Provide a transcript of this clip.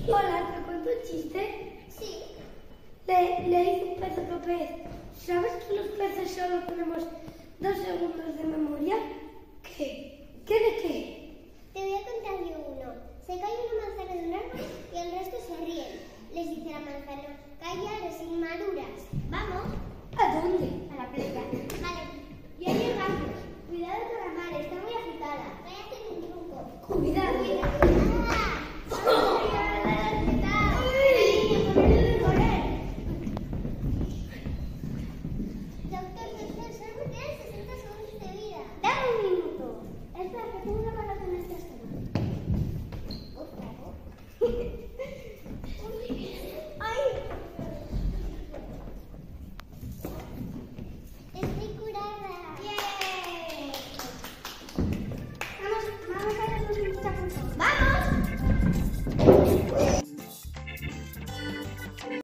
Hola, ¿te cuento un chiste? Sí. Le dice un pez a otro pez. ¿Sabes que los peces solo tenemos 2 segundos de memoria? ¿Qué? ¿Qué de qué? Te voy a contar yo uno. Se cae una manzana de un árbol y el resto se ríen. Les dice la manzana: callaros, inmaduras. ¿Vamos? ¿A dónde? A la playa. Vale. Viene rápido. Cuidado con la mar, está muy agitada. Cállate de un truco. Cuidado. Cuidado.